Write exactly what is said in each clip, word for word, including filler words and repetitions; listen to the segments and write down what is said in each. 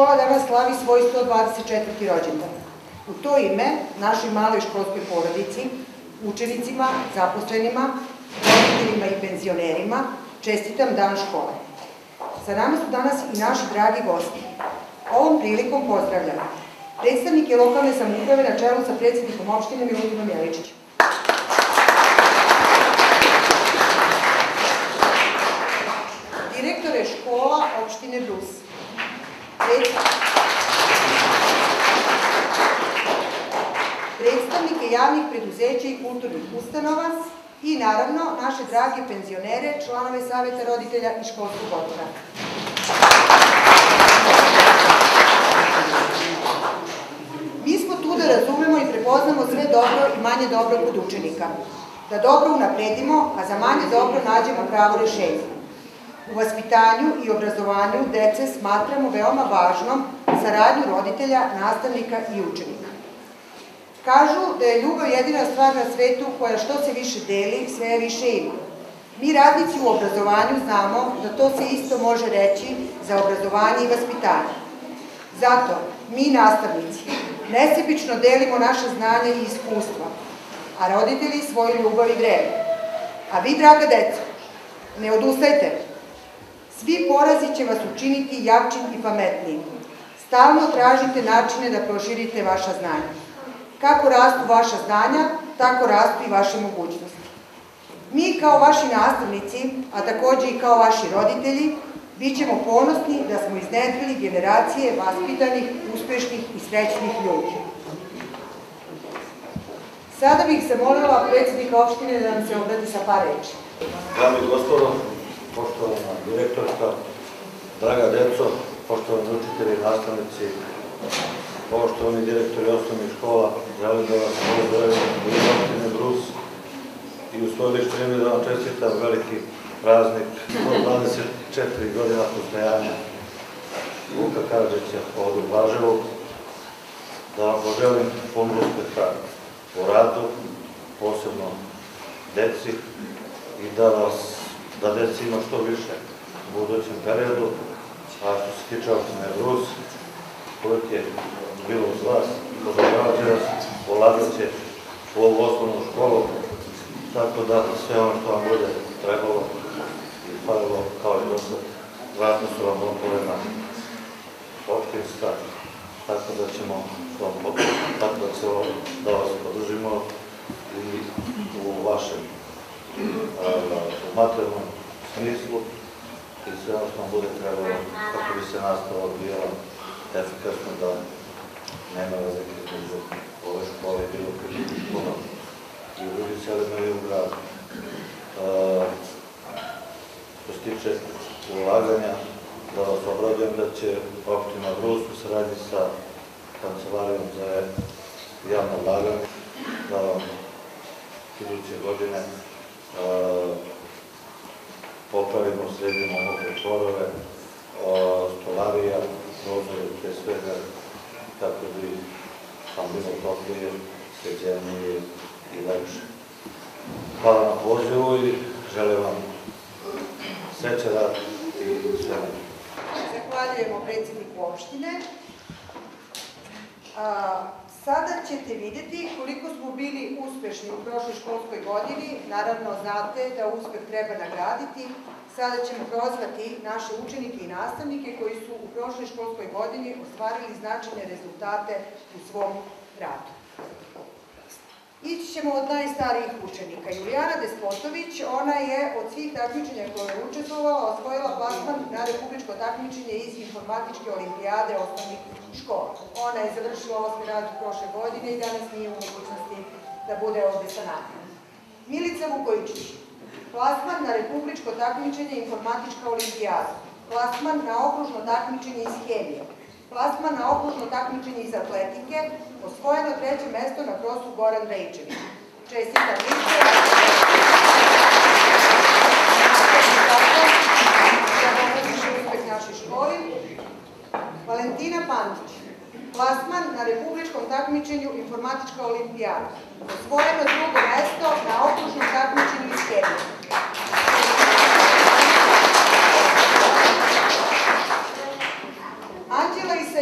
škola danas slavi svoj sto dvadeset četvrti rođendan. U to ime, našoj maloj školskoj porodici, učenicima, zaposlenima, roditeljima i penzionerima, čestitam Dan škole. Sa nama su danas i naši dragi gosti. Ovom prilikom pozdravljam predstavnike lokalne samouprave na čelu sa predsednikom opštine Milutinom Jeličićem. Direktore škola opštine Brus. Predstavnike javnih preduzeća i kulturnih ustanova i naravno naše drage penzionere, članove Saveta roditelja i školskog odbora. Mi smo tu da razumemo i prepoznamo sve dobro i manje dobro kod učenika, da dobro unapredimo, a za manje dobro nađemo pravo rešenje. U vaspitanju i obrazovanju dece smatramo veoma važnom saradnju roditelja, nastavnika i učenika. Kažu da je ljubav jedina stvar na svetu koja što se više deli, sve je više ima. Mi radnici u obrazovanju znamo da to se isto može reći za obrazovanje i vaspitanje. Zato mi nastavnici nesebično delimo naše znanje i iskustva, a roditelji svoju ljubav i vreme. A vi, draga deco, ne odustajte. Svi porazi će vas učiniti jačim i pametnijim. Stalno tražite načine da proširite vaša znanja. Kako rastu vaša znanja, tako rastu i vaše mogućnosti. Mi kao vaši nastavnici, a takođe i kao vaši roditelji, bit ćemo ponosni da smo iznedrili generacije vaspitanih, uspešnih i srećnih ljudi. Sada bih se molila predsednika opštine da nam se obrati sa par reči. Dame i gospodo, poštovana direktorka, draga deco, poštovani učitelji i nastavnici, poštovani direktori osnovnih škola, želim da vas pozdravim u ime opštine Brus i u svoje lično ime da vam čestitam veliki praznik sto dvadeset četiri godina postojanja Vuka Karadžića ovde u Blaževu, da vam poželim puno uspeha u radu, posebno deci, i da vas, da deci ima što više u budućem periodu. A što se tiče opštine Brus, koliko je bilo uz vas, podržavat će vas, ulagat će u ovu osnovnu školu, tako da sve ono što vam bude trebalo i falilo kao i do sad, vratno su vam otvorena opštinska, tako da ćemo tako da će da vas podržimo i u vašem materijalnom smislu i sve ono što vam bude trebalo kako bi se nastava odvijala efikasno, da nema razlike između ove škole i bilo kakvih škola i u drugim selima i u gradu. Što se tiče ulaganja, da vas obradujem da će opština Brus u saradnji sa Kancelarijom za javno ulaganje da vam iduće godine popravimo, sredimo mokre čvorove, stolarija, prozore, pre svega, kako bi vam bilo toplije, sređenije i lepše. Hvala na pozivu i želim vam srećan rad i sve ne. Zahvaljujemo predsedniku opštine. Sada ćete vidjeti koliko smo bili uspešni u prošloj školskoj godini. Naravno, znate da uspeh treba nagraditi. Sada ćemo prozvati naše učenike i nastavnike koji su u prošloj školskoj godini ostvarili značajne rezultate u svom radu. Ići ćemo od najstarijih učenika. Julijana Despotović, ona je od svih takmičenja koje je učestvovala osvojila plasman na republičko takmičenje iz informatičke olimpijade osnovnih škola. Ona je završila osmi razred prošle godine i danas nije u mogućnosti da bude ovde sa nama. Milica Vukojičić, plasman na republičko takmičenje informatička olimpijada, plasman na okružno takmičenje iz hemije, plasman na okružno takmičenje iz atletike, osvojeno treće mesto na krosu Goran Rejčević. Čestitam Milice. Da pomoziš uspeh našoj školi. Valentina Pantić, plasman na republičkom takmičenju informatička olimpijada, osvojeno drugo mesto na okružnom takmičenju iz hemije. Anđela Isa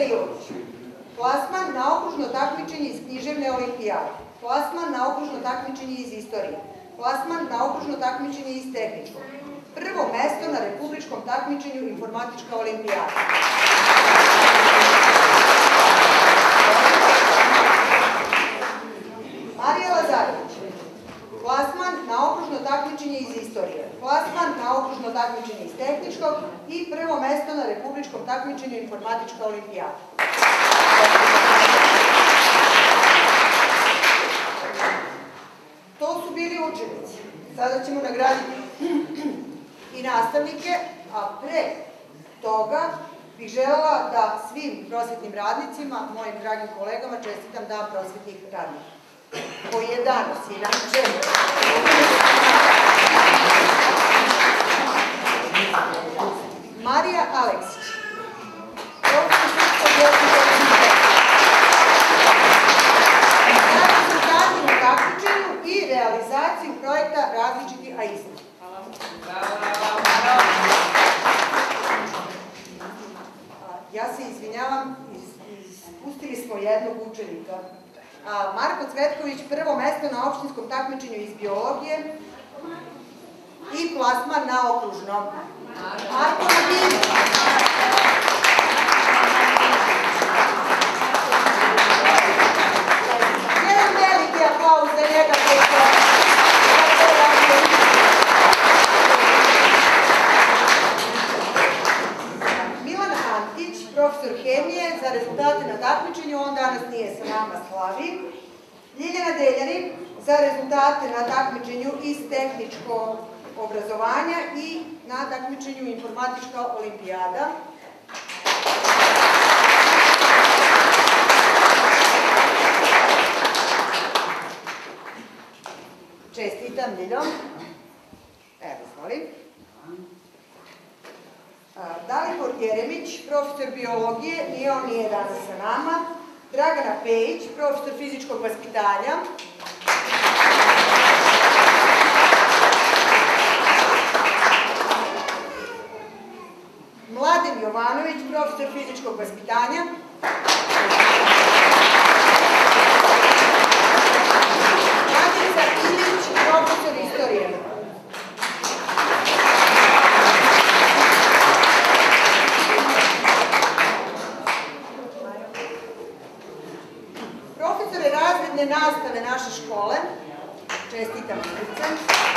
Plasman na okružno takmičenje iz tehničkog. Prvo mesto na republičkom takmičenju Informatička olimpijada. Marija Lazarević. Plasman na okružno takmičenje iz istorije. Plasman na okružno takmičenje iz tehničkog i prvo mesto na republičkom takmičenju Informatička olimpijada. To su bili učenici. Sada ćemo nagraditi i nastavnike, a pre toga bih želela da svim prosvetnim radnicima, mojim dragim kolegama, čestitam Dan prosvetnih radnika, koji je danas inače. Marija Aleksić. I realizaciju projekta Različiti, a isti. Ja se izvinjavam, ispustili smo jednog učenika. Marko Cvetković, prvo mesto na opštinskom takmičenju iz biologije i plasman na okružno. Marko Nadinović. Jedan veliki aplauz za njega koji je Milan Antić, profesor hemije, za rezultate na takmičenju, on danas nije sa nama, slavi. Ljiljana Deljanin, za rezultate na takmičenju iz tehničkog obrazovanja i na takmičenju Informatička olimpijada. Čestitam, Ljiljom. Evo, zvolim. Dalibor Jeremić, profesor biologije, ni on nije danas sa nama. Dragana Pejić, profesor fizičkog vaspitanja. Mladen Jovanović, profesor fizičkog vaspitanja. Mladenica Ilić, profesor istorije. Profesore razredne nastave naše škole, čestitam srcem.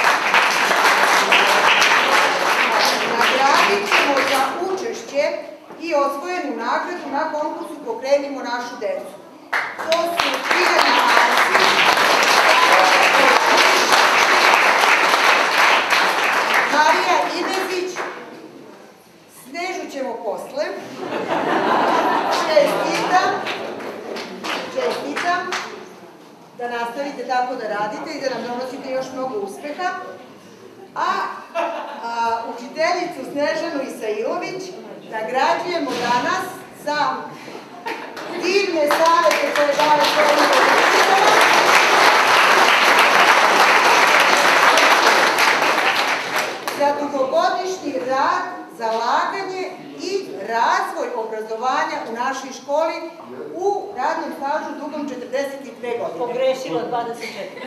Nagradit ćemo za učešće i osvojenu nagradu na konkursu Pokrenimo našu decu. To su Ivana Arsić, Marija Ivezić, Snežu ćemo posle. Čestitam, čestitam da nastavite tako da radite i da nam donosite još mnogo uspeha. A učiteljicu Snežanu Isailović nagrađujemo danas za divne savete koje dale svojim učiteljima, za dugogodišnji rad, zalaganje i razvoj obrazovanja u našoj školi u radnom stažu dugom četrdeset dve godine. Pogrešila dvadeset četiri.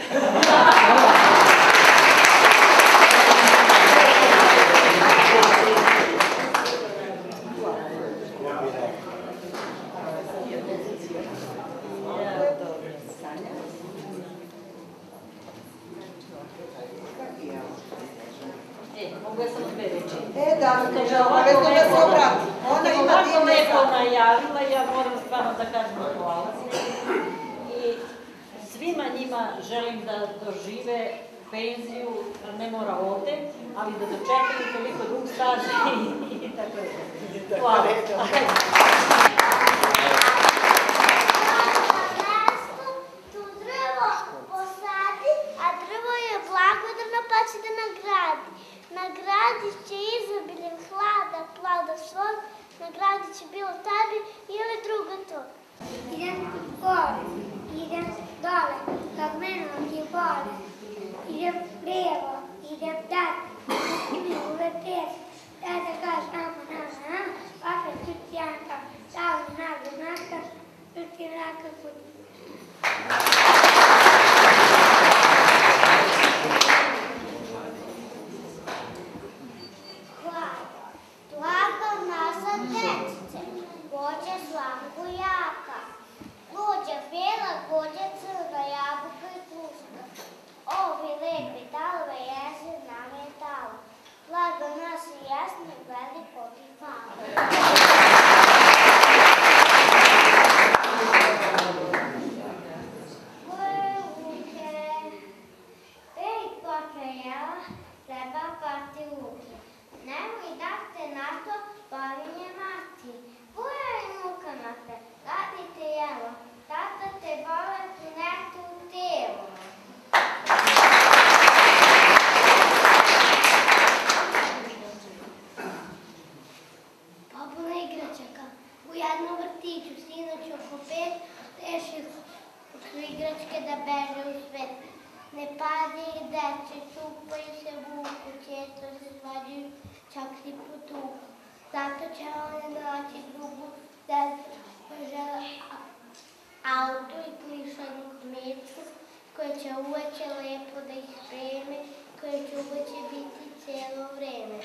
E, da, obavezno da se obrati. Ona ima ovako divne lepo savete. najavila, ja moram stvarno da kažem hvala. I svima njima želim da dožive penziju, ne mora ovde, ali da dočekaju toliko dug staž i tako je. Hvala. Tu drvo posadi, a drvo je blagodarno pa će da nagradi. Nagradit će izobiljem hlada, plada svog, nagradit će bilo tebi ili drugo to. Idem gore, idem dole, kak mene je bole. Idem lijevo, idem dalje, i mi uvek pjes. Da da kaš nama, nama, nama, opet čuti janka, stavim nagu naka, čuti raka kudi. jela, treba pati luke. Nemoj da te na to povinje mati. Buja i muka na te, radite jelo, tata te vole tu netu u telu. Popuna igračaka. U jednom vrtiću sinoć oko pet rešili su igračke da beže u svet. Ne padaju deče, čupaju se vuku, često se svađaju, čak si potuku. Zato će one naći drugu sestru koja žele auto i plišanu kmetu, koja će uveće lepo da ih spreme, koja će uveće biti cijelo vreme.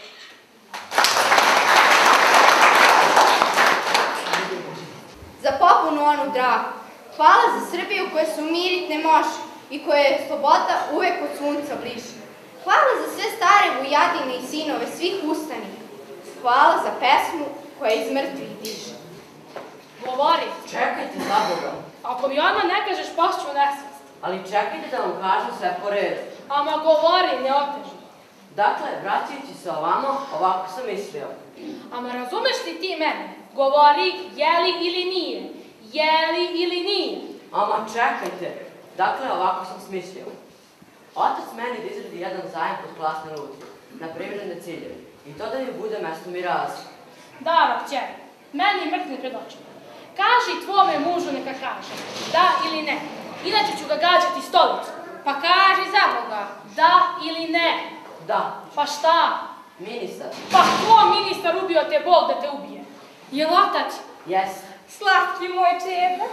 Za popunu onu dragu, hvala za Srbiju koja se umirit ne može i koja je sloboda uvek od sunca bliže. Hvala za sve stare vujadine i sinove svih ustanika. Hvala za pesmu koja iz mrtvih diže. Govori. Čekajte, za Boga. Ako mi odmah ne kažeš, pašću u nesvest. Ali čekajte da vam kažem sve po redu. Ama govori, ne oteži. Dakle, vraćajući se ovamo, ovako sam mislio. Ama razumeš li ti mene? Govori, je li ili nije? Je li ili nije? Ama čekajte. Dakle, ovako sam smislio. Otac meni da izradi jedan zajem pod klasne lucije, na privredne ciljeve, i to da mi bude mesto miraza. Dara, kćeri, meni mrtne pred očima. Kaži tvome mužu neka kaže, da ili ne, inače ću ga gađati stolicu. Pa kaži za Boga, da ili ne. Da. Pa šta? Ministar. Pa ko ministar ubio te Bog da te ubije? Je li otac? Jeste. Slatki moj čebe.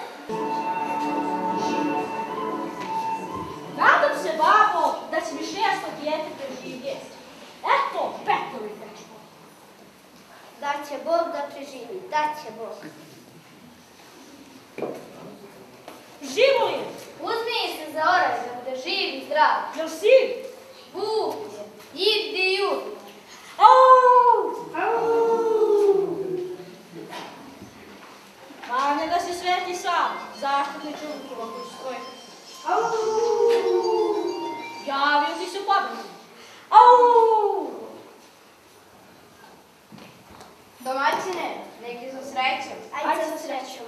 Nadam se, babo, da će mi šesto dijete preživjeti. Eto, petovi dečko. Da će Bog da preživi, da će Bog. Živo li? Uzmi se za oraj da bude živ i zdrav. Jel si? Vuk je, idi jud. Au! Ma ne da se sveti sam, zaštitni čuvnik oko svoje. Javio ti se pobjedi. Au! Domaćine, neki su srećom. Ajde sa srećom.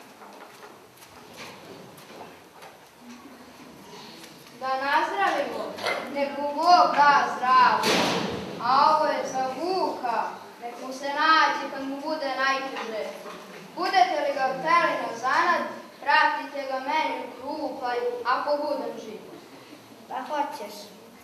Da nazdravimo, nek mu Bog da zdravlje. A ovo je za Vuka, nek mu se nađe kad mu bude najteže. Budete li ga hteli na zanad, vratite ga meni u krupaj, ako budem živ. Pa hoćeš.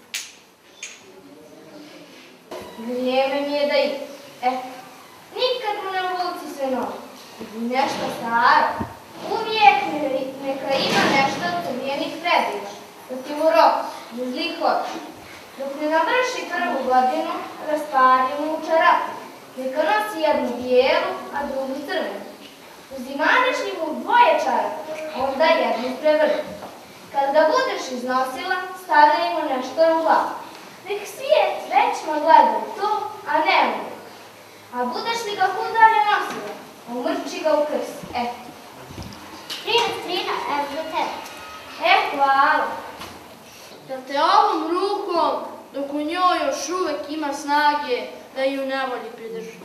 Vrijeme mi je da idem. E, nikad mu ne ulici sve novo. Nešto staro. Uvijek neka ima nešto od crvijenih prebiva. Dok je mu rok, bez zlih oči. Dok ne navrši prvu godinu, raspari mu u čarapu. Neka nosi jednu bijelu, a drugu crvenu. Uzimaneš li mu dvoje čarape, onda jednu prevrti. Kad ga budeš iznosila, stavljaj mu nešto u glavu. Nek svijet većma gleda u to, a ne u. A budeš li ga kud dalje nosila, umrči ga u krs. Eto. Trina, Trina, evo za tebe. E, hvala. Da te ovom rukom, dok u njoj još uvek ima snage, da ju nevolji pridrži.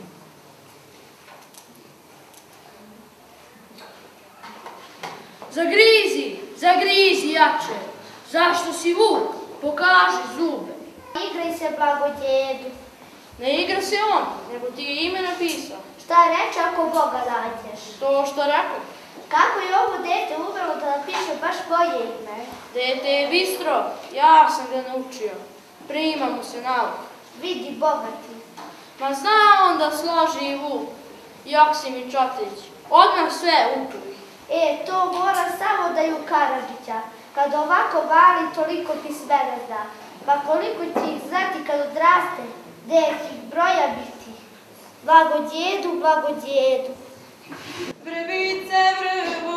Zagrizi, zagrizi jače. Zašto si vuk? Pokaži zube. Igraj se, blagodjedu. Ne igra se on, nego ti je ime napisao. Šta reče ako Boga nađeš? To što rekao. Kako je ovo dete umelo da napiše baš moje ime? Dete je bistro, ja sam ga naučio. Prima mu se nauk. Vidi bogati. Ma zna on da složi i vuk. Joksimi Čotić, odmah sve upuvi. E, to mora samo da ju Karadžića. Kad ovako vali, toliko pismena zna. Pa koliko će ih znati kad odraste, nekih broja biti. Blagodjedu, blagodjedu. Vrvice vrvu